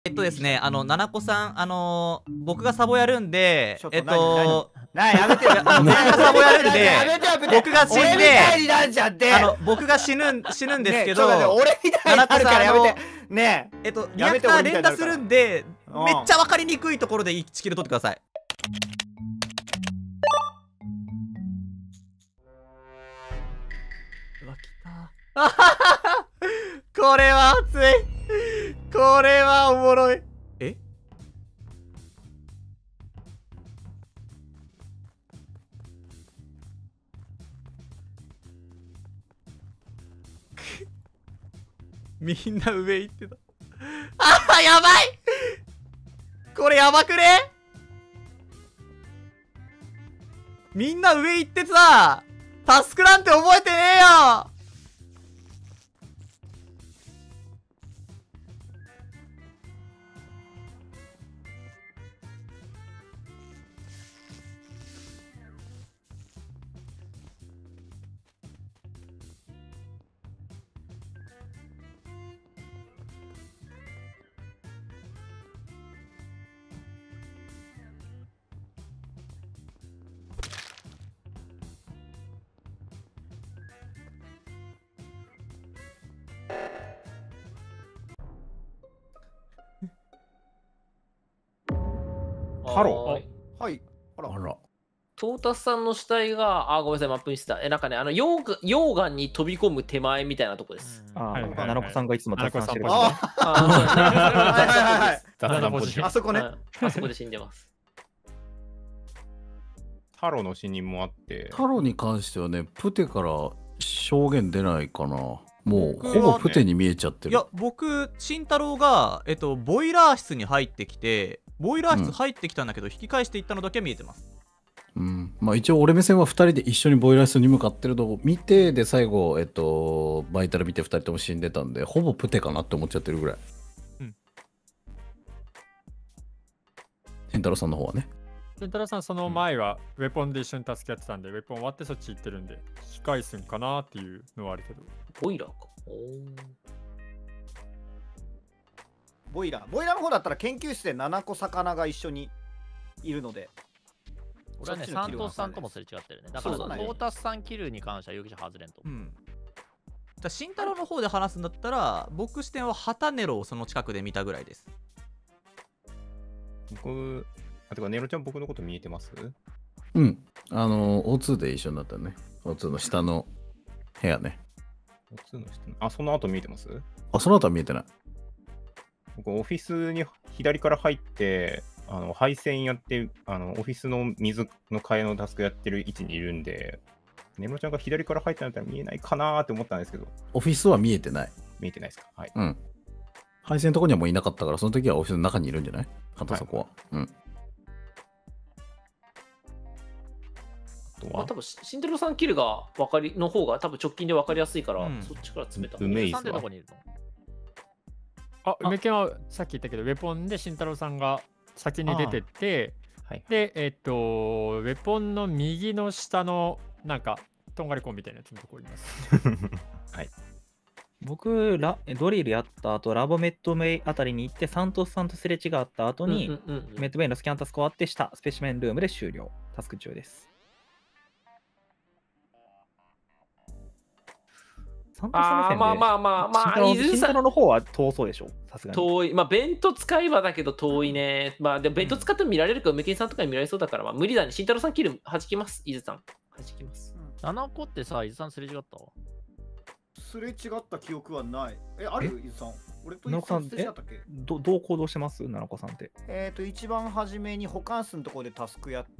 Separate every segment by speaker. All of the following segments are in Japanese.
Speaker 1: ですね、ななこさん、僕がサボやるんで、
Speaker 2: やめてよ。
Speaker 1: 僕がサボやるんで、僕が死んで、僕が死ぬんですけど、
Speaker 2: 俺みたいになるからやめて。ね
Speaker 1: え、リアクター連打するんで、めっちゃ分かりにくいところで1キル取ってください。うわ、来た。これは熱い。これはおもろい。えみんな上行ってた。やばい。これやばくね。みんな上行ってさ、タスクなんて覚えてねえよ。
Speaker 3: ハロ
Speaker 2: はい。あら。
Speaker 4: トータスさんの死体が、ごめんなさい、マップにしてた。なんかね、溶岩に飛び込む手前みたいなとこです。
Speaker 3: 奈良子さんがいつも雑談してる
Speaker 2: あそこね。
Speaker 4: あそこで死んでます。
Speaker 5: タロの死人もあって。
Speaker 6: タロに関してはね、プテから証言出ないかな。もうほぼプテに見えちゃってる。
Speaker 1: いや、僕、慎太郎が、ボイラー室に入ってきて、ボイラー室入ってきたんだけど、引き返していったのだけは見えてます。
Speaker 6: まあ一応俺目線は2人で一緒にボイラー室に向かってるのを見て、で最後バイタル見て2人とも死んでたんで、ほぼプテかなって思っちゃってるぐらい。慎太郎さんの方はね。
Speaker 3: 慎太郎さんその前はウェポンで一緒に助け合ってたんで、ウェポン終わってそっち行ってるんで引き返すんかなっていうのはあるけど。
Speaker 4: ボイラーか。
Speaker 2: ボイラーの方だったら研究室で7個魚が一緒にいるので。
Speaker 7: 俺はね、サントスさんともすれ違ってるね。だから、トータスさんキルに関しては容疑者外れんと。
Speaker 1: じゃあ、慎太郎の方で話すんだったら、僕視点はハタネロをその近くで見たぐらいです。
Speaker 5: てか、ネロちゃん僕のこと見えてます？
Speaker 6: O2 で一緒になったね。O2 の下の部屋ね。
Speaker 5: O2 の下の、その後見えてます？
Speaker 6: その後は見えてない。
Speaker 5: 僕、オフィスに左から入って、配線やって、オフィスの水の替えのタスクやってる位置にいるんで、ネロちゃんが左から入ったんだったら見えないかなーって思ったんですけど。
Speaker 6: オフィスは見えてない。
Speaker 5: 見えてないですか？はい。
Speaker 6: 配線のとこにはもういなかったから、その時はオフィスの中にいるんじゃない？そこは。
Speaker 4: 多分慎太郎さんキルがの方が多分直近で分かりやすいから、そっちから詰めた。
Speaker 5: 梅井さん
Speaker 7: どこにいる
Speaker 3: の？梅県はさっき言ったけど、ウェポンで慎太郎さんが先に出てって、で、ウェポンの右の下のなんかとんがりコンみたいなやつのところにいます。
Speaker 5: はい。
Speaker 8: 僕ドリルやった後、ラボメットメイあたりに行って、サントスさんとすれ違った後に、メットメイのスキャンタスク終わって、下スペシメンルームで終了。タスク中です。サントスさん目線で慎太郎の方は遠そうでしょ、さすがに。
Speaker 4: 遠い。ベント使えばだけど遠いね。でもベント使っても見られるか、梅金さんとかに見られそうだから、無理だね。慎太郎さんキル弾きます、伊豆さん。弾きます。
Speaker 7: 7個ってさ、伊豆さんすれ違った？
Speaker 2: すれ違った記憶はない。ある？伊豆さん。俺と伊
Speaker 8: 豆さん
Speaker 2: すれ違ったっけ？
Speaker 8: どう行動してます？奈々子さんって。
Speaker 2: 一番初めに保管室のところでタスクやって、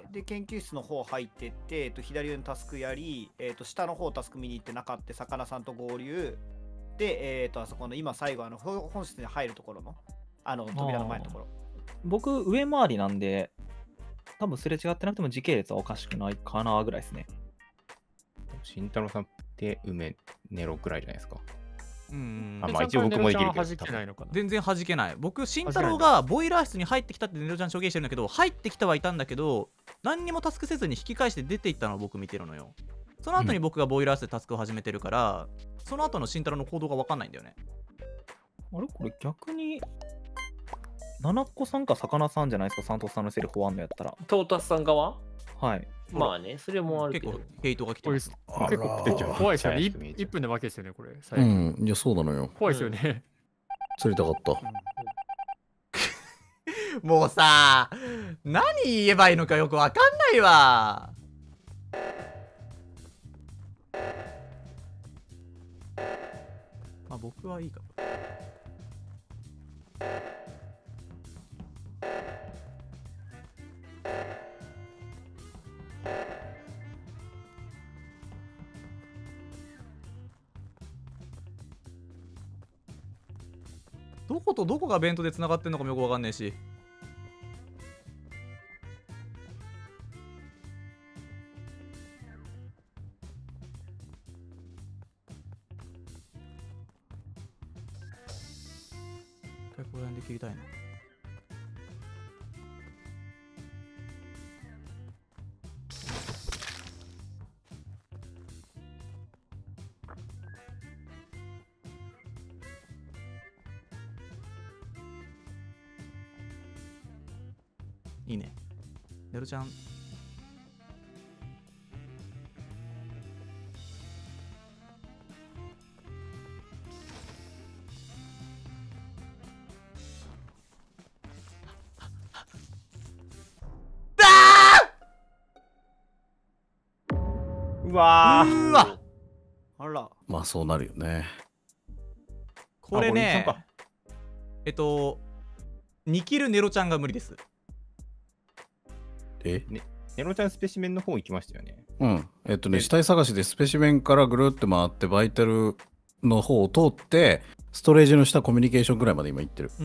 Speaker 2: で、研究室の方入ってって、左上のタスクやり、下の方タスク見に行ってなかった、魚さんと合流。で、あそこの今最後、本室に入るところの、扉の前のところ。
Speaker 8: 僕、上回りなんで、多分すれ違ってなくても時系列はおかしくないかなぐらいですね。
Speaker 5: 慎太郎さんって梅ネロくらいじゃないですか。
Speaker 3: 一応僕もいけるけど
Speaker 1: 全然弾けない。僕、慎太郎がボイラー室に入ってきたってネロちゃん証言してるんだけど、入ってきたはいたんだけど、何にもタスクせずに引き返して出ていったのを僕見てるのよ。その後に僕がボイラー室でタスクを始めてるから、その後の慎太郎の行動が分かんないんだよね。
Speaker 8: あれこれ逆に七子さんか魚さんじゃないですか、サントスさんのセリフ終わんのやったら。
Speaker 4: トータスさん側
Speaker 8: はい。
Speaker 4: まあね、それもあるけど。
Speaker 1: 結構ヘイトが来てます。
Speaker 3: 結構怖いですよね。1分で負けですよね、これ。
Speaker 6: うん、いや、そうなのよ。
Speaker 3: 怖いですよね。
Speaker 6: 釣りたかった。
Speaker 1: もうさ、何言えばいいのかよくわかんないわ。まあ僕はいいか。どことどこがベントでつながってんのかもよくわかんねえし。一回この辺で切りたいな。いいね。ネロちゃん。
Speaker 5: うわ
Speaker 1: うわ
Speaker 2: あら。
Speaker 6: まあそうなるよね。
Speaker 1: これね
Speaker 5: あ、
Speaker 1: 2キルネロちゃんが無理です。
Speaker 6: え
Speaker 5: ネロちゃんスペシメンの方行きましたよね。
Speaker 6: うん。死体探しでスペシメンからぐるっと回ってバイタルの方を通ってストレージの下コミュニケーションぐらいまで今行ってる。
Speaker 1: うん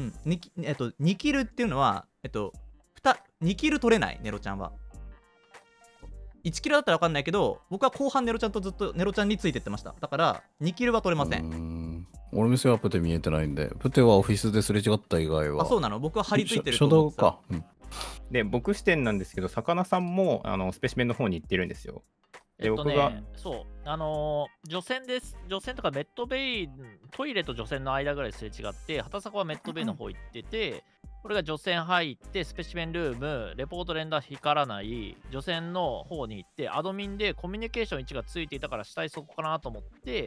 Speaker 1: 。2キルっていうのは、2キル取れないネロちゃんは。1キルだったら分かんないけど、僕は後半ネロちゃんとずっとネロちゃんについてってました。だから2キルは取れません。
Speaker 6: 俺店はプテ見えてないんで、プテはオフィスですれ違った以外は。
Speaker 1: あ、そうなの？僕は張り付いてる
Speaker 6: 初動か。うん、
Speaker 5: で、僕視点なんですけど、魚さんもスペシメンの方に行ってるんですよ。で、僕が
Speaker 7: そう、除染です。除染とかメットベイ、トイレと除染の間ぐらいすれ違って、畑坂はメットベイの方行ってて、これが除染入って、スペシメンルーム、レポート連打光らない、除染の方に行って、アドミンでコミュニケーション1がついていたから、死体そこかなと思って、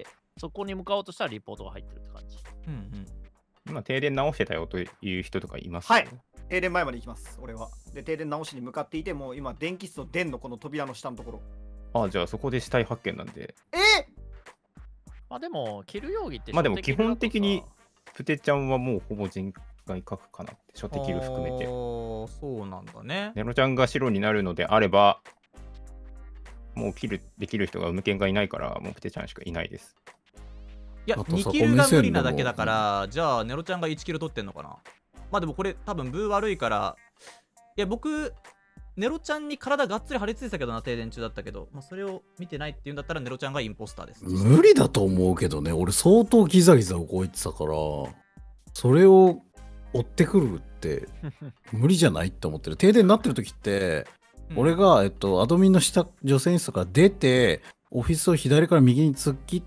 Speaker 7: そこに向かおうとしたらリポートが入ってるって感じ。
Speaker 1: うんうん。
Speaker 5: 今、停電直してたよという人とかいます？
Speaker 2: はい。停電前まで行きます、俺は。で、停電直しに向かっていて、もう今、電気室の電のこの扉の下のところ。
Speaker 5: あ、じゃあそこで死体発見なんで。
Speaker 7: まあでも、キル容疑って
Speaker 5: まあでも基本的にプテちゃんはもうほぼ人外角かなって、初手キル含めて。
Speaker 1: そうなんだね。
Speaker 5: ネロちゃんが白になるのであれば、もうキルできる人が無権がいないから、もうプテちゃんしかいないです。
Speaker 1: いや、2キルが無理なだけだから、じゃあネロちゃんが1キル取ってんのかな。まあでもこれ多分ブー悪いから、いや僕、ネロちゃんに体がっつり張り付いてたけどな、停電中だったけど、まあ、それを見てないっていうんだったらネロちゃんがインポスターです。
Speaker 6: 無理だと思うけどね、俺相当ギザギザ動いてたから、それを追ってくるって無理じゃないって思ってる。停電になってる時って、俺が、アドミンの下、除染室から出て、オフィスを左から右に突っ切って、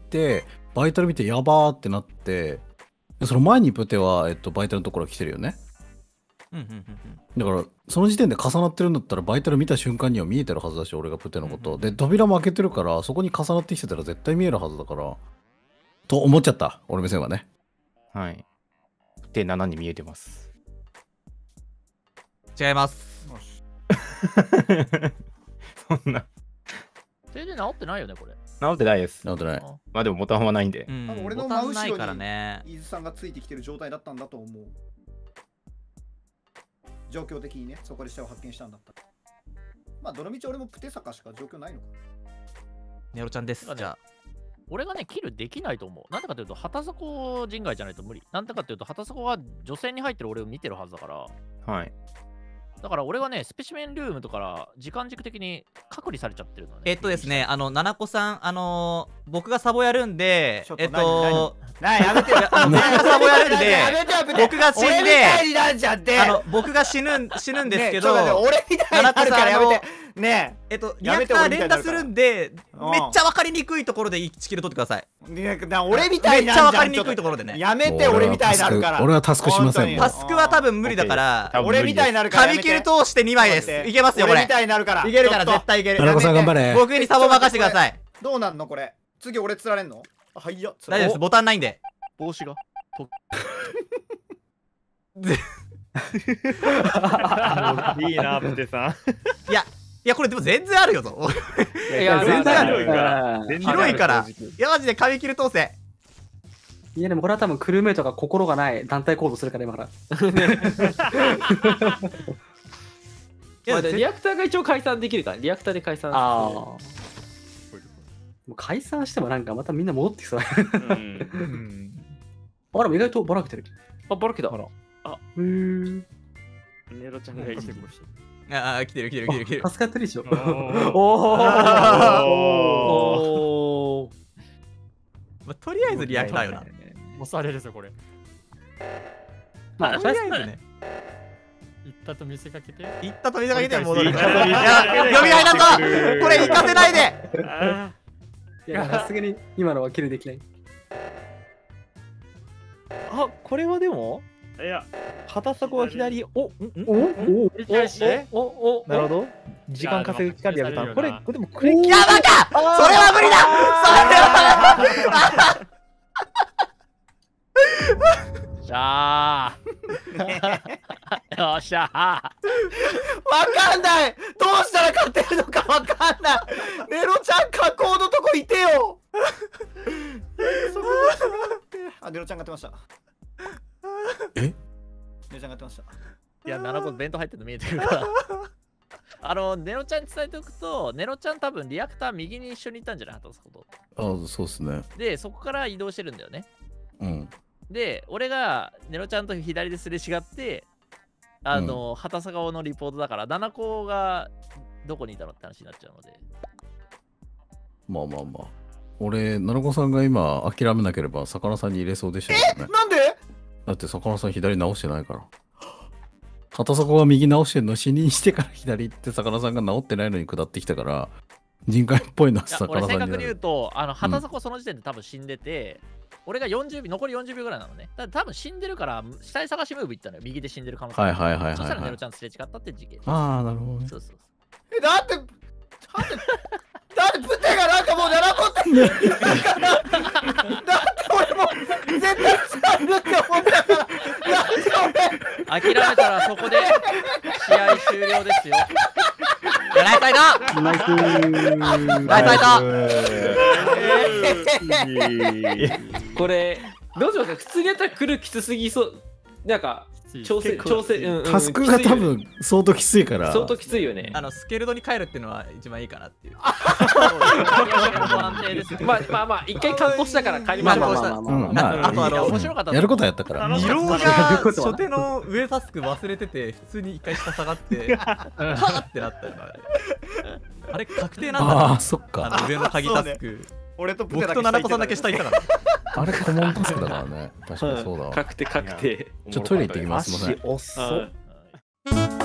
Speaker 6: バイタル見てやばーってなって、その前にプテは、バイタルのところ来てるよね。だからその時点で重なってるんだったらバイタル見た瞬間には見えてるはずだし、俺がプテのこと、で扉も開けてるからそこに重なってきてたら絶対見えるはずだからと思っちゃった、俺目線はね。
Speaker 5: はい。で7に見えてます。
Speaker 1: 違います。
Speaker 5: そんな
Speaker 7: 停電治ってないよねこれ。
Speaker 5: 治ってないです。
Speaker 6: 治ってない。
Speaker 5: まあでもボタンはないんで、
Speaker 2: 俺の真後ろ
Speaker 1: から
Speaker 2: に
Speaker 1: ね、
Speaker 2: 伊豆さんがついてきてる状態だったんだと思う。状況的にね、そこで下を発見したんだったら。まあ、どのみち俺もプテ坂しか状況ないのか。
Speaker 1: ネロちゃんです。じゃあ。
Speaker 7: 俺がね、キルできないと思う。なんでかというと、畑底人外じゃないと無理。なんでかというと、畑底が除染に入ってる俺を見てるはずだから。
Speaker 5: はい。
Speaker 7: だから俺はね、スペシメンルームとか時間軸的に隔離されちゃってるのね。
Speaker 1: ですね、七子さん、 僕がサボやるんで、
Speaker 2: やめてよ。
Speaker 1: 僕がサボやるんで、僕が死んで、僕が死ぬんですけど、
Speaker 2: 俺みたいになるからやめて。ね
Speaker 1: え。リアクター連打するんで、めっちゃ分かりにくいところで1キル取ってください。
Speaker 2: 俺みたいになるじゃん。
Speaker 1: めっちゃ分かりにくいところでね。
Speaker 2: やめて、俺みたいになるから。
Speaker 6: 俺はタスクしません。
Speaker 1: タスクは多分無理だから、
Speaker 2: 俺みたいになるから。
Speaker 1: 紙切り通して2枚です。いけますよ、これ。
Speaker 2: 俺みたいになるから。
Speaker 1: いけるから、絶対いける。
Speaker 6: 田中さん頑張れ。
Speaker 1: 僕にサボ任せてください。
Speaker 2: どうなんのこれ。次俺釣られんの？はいや。
Speaker 1: 大丈夫です、ボタンないんで。
Speaker 7: 帽子が
Speaker 8: いいな、プテさん。
Speaker 1: いや、これでも全然あるよと。
Speaker 7: いや、
Speaker 1: 全然ある。
Speaker 8: 広
Speaker 1: いから。いや、マジで紙切る通せ。
Speaker 9: いやでもこれは多分クルーメイトが心がない団体行動するから今から。
Speaker 4: いや、リアクターが一応解散できるから、リアクターで解散して。
Speaker 9: もう解散してもなんかまたみんな戻ってきそう。あら、意外とばらけてる。
Speaker 4: あ、ばらけた。
Speaker 9: ネ
Speaker 8: ロちゃんがいい。
Speaker 1: ああ、来てる。
Speaker 9: 助かってるでしょ。
Speaker 1: おお。とりあえずリアクターよな。
Speaker 3: 押されるぞ、これ。
Speaker 9: まあ、
Speaker 1: とりあえずね。
Speaker 3: 行ったと見せかけて
Speaker 1: 戻る。いや、読み合いだぞ。これ行かせないで。
Speaker 9: いや、さすがに今のはキルできない。
Speaker 8: あ、これはでも、いや、旗底は左、なるほど。時間稼ぐ機会でやめた。これでもクレ
Speaker 1: やばか。それは無理だ。
Speaker 7: しゃーよっしゃー。
Speaker 2: わかんない。どうしたら勝てるのかわかんない。ネロちゃん加工のとこいてよ。あ、ネロちゃんがってました。
Speaker 6: え？
Speaker 2: ネロちゃんがってました。
Speaker 7: いや、7個弁当入ってるの見えてるから。ネロちゃんに伝えておくと、ネロちゃん多分リアクター右に一緒に行ったんじゃない？畑さんと。
Speaker 6: あ、そうっすね。
Speaker 7: で、そこから移動してるんだよね。
Speaker 6: うん。
Speaker 7: で、俺がネロちゃんと左ですれ違って、畑坂のリポートだから、7個がどこにいたのって話になっちゃうので。
Speaker 6: まあ。俺、七子さんが今諦めなければ、魚さんに入れそうでしたけどね。
Speaker 2: なんで？
Speaker 6: だって魚さん左直してないから。畑底が右直してんの死人してから左行って魚さんが直ってないのに下ってきたから、人海っぽいのは魚さんになる。
Speaker 7: 俺正確に言うと、畑底その時点で多分死んでて、俺が残り40秒ぐらいなのね。だ多分死んでるから、死体探しムーブ行ったのよ。右で死んでる可能性。
Speaker 6: はい。
Speaker 7: そしたらネロちゃんすれ違ったって事件。
Speaker 6: ああ、なるほどね。
Speaker 7: そう。
Speaker 2: だってプテがなんかもう並ぼってだって俺も絶対使えるって思ったから。
Speaker 7: 諦めたらそこで試合終了ですよ。
Speaker 1: ナイスサイド。
Speaker 4: これ、どうしますか？普通にやったら来るきつすぎそう。なんか、調整、
Speaker 6: タスクが多分相当きついから。
Speaker 4: 相当きついよね。
Speaker 1: スケルドに帰るっていうのは一番いいかなっていう。
Speaker 4: まあ、一回観光したから帰りましょう。
Speaker 1: あと
Speaker 7: 面白かった。
Speaker 6: やることはやったから。
Speaker 1: 色が初手の上タスク忘れてて、普通に一回下下がって、はぁってなったよな。あれ確定なんだ。
Speaker 6: ああ、そっか。
Speaker 1: 上の鍵タスク。
Speaker 2: 俺と
Speaker 1: 僕と七子さんだけ下いたから。
Speaker 6: あれコモンタスクだからね。確かにそうだわ。
Speaker 4: 確定。
Speaker 6: ちょっとトイレ行ってきます。すいません。
Speaker 8: 遅っ。